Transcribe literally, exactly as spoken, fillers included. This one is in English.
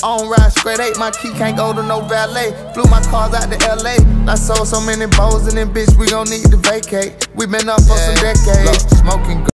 On ride straight eight, my key can't go to no valet. Flew my cars out to L A. I sold so many bows in them bitch, we gon' need to vacate. We been up for yeah. some decades. Look, smoking